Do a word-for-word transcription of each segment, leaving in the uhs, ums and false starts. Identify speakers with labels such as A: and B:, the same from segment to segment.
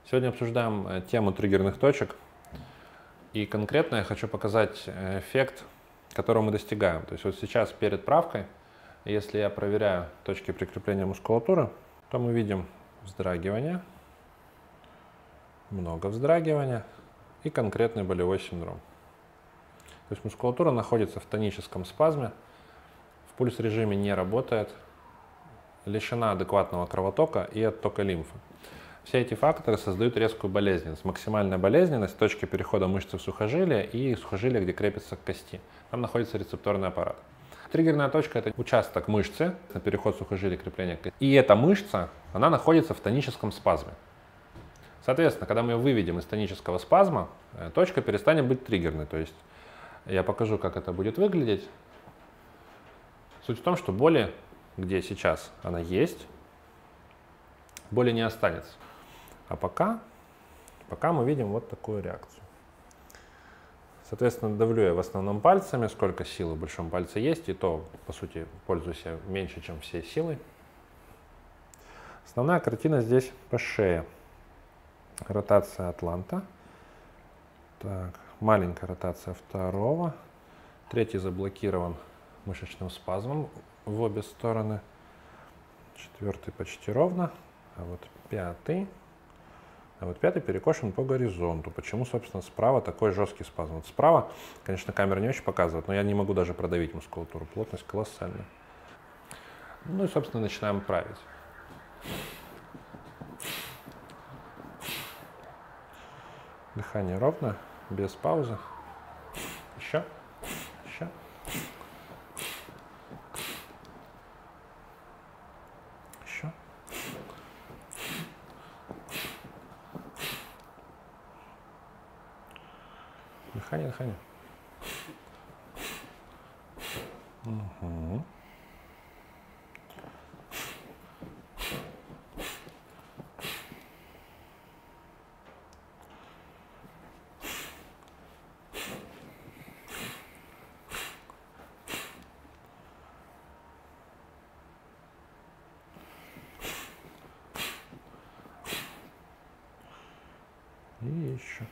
A: Сегодня обсуждаем тему триггерных точек. И конкретно я хочу показать эффект, которого мы достигаем. То есть вот сейчас перед правкой, если я проверяю точки прикрепления мускулатуры, то мы видим вздрагивание, много вздрагивания и конкретный болевой синдром. То есть мускулатура находится в тоническом спазме, в пульс-режиме не работает, лишена адекватного кровотока и оттока лимфы. Все эти факторы создают резкую болезненность. Максимальная болезненность – точки перехода мышцы в сухожилие и сухожилие, где крепится к кости. Там находится рецепторный аппарат. Триггерная точка – это участок мышцы, на переход сухожилия крепления к кости. И эта мышца, она находится в тоническом спазме. Соответственно, когда мы ее выведем из тонического спазма, точка перестанет быть триггерной. То есть я покажу, как это будет выглядеть. Суть в том, что боли, где сейчас она есть, боли не останется. А пока, пока мы видим вот такую реакцию. Соответственно, давлю я в основном пальцами, сколько силы в большом пальце есть, и то, по сути, пользуюсь я меньше, чем всей силой. Основная картина здесь по шее. Ротация атланта. Так, маленькая ротация второго. Третий заблокирован мышечным спазмом в обе стороны. Четвертый почти ровно. А вот пятый. А вот пятый перекошен по горизонту. Почему, собственно, справа такой жесткий спазм? Вот справа, конечно, камера не очень показывает, но я не могу даже продавить мускулатуру. Плотность колоссальная. Ну и, собственно, начинаем править. Дыхание ровно, без паузы. Еще, еще. Еще. Дыхание, дыхание. Угу. И еще.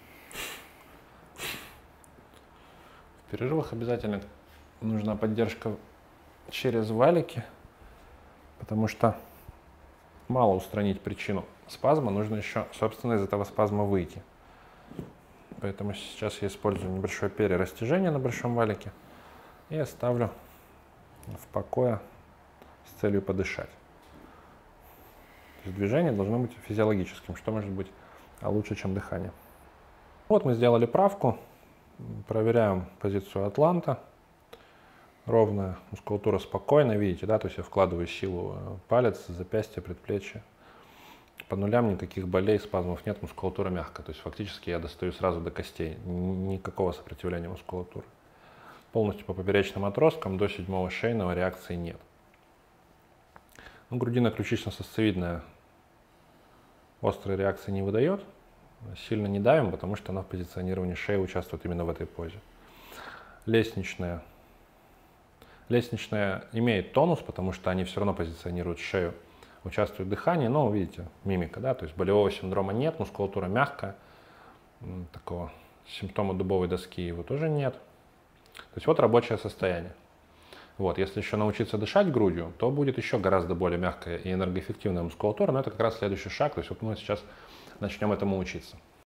A: В перерывах обязательно нужна поддержка через валики, потому что мало устранить причину спазма, нужно еще, собственно, из этого спазма выйти. Поэтому сейчас я использую небольшое перерастяжение на большом валике и оставлю в покое с целью подышать. То есть движение должно быть физиологическим, что может быть лучше, чем дыхание. Вот мы сделали правку. Проверяем позицию атланта. Ровная мускулатура спокойная, видите, да, то есть я вкладываю силу палец, запястье, предплечье. По нулям никаких болей, спазмов нет, мускулатура мягкая. То есть фактически я достаю сразу до костей, никакого сопротивления мускулатуры. Полностью по поперечным отросткам до седьмого шейного реакции нет. Ну, грудино-ключично-сосцевидная острой реакции не выдает. Сильно не давим, потому что она в позиционировании шеи участвует именно в этой позе. Лестничная. Лестничная имеет тонус, потому что они все равно позиционируют шею, участвует в дыхании, но видите, мимика, да, то есть болевого синдрома нет, мускулатура мягкая, такого симптома дубовой доски его тоже нет. То есть вот рабочее состояние. Вот, если еще научиться дышать грудью, то будет еще гораздо более мягкая и энергоэффективная мускулатура, но это как раз следующий шаг, то есть вот мы сейчас начнем этому учиться.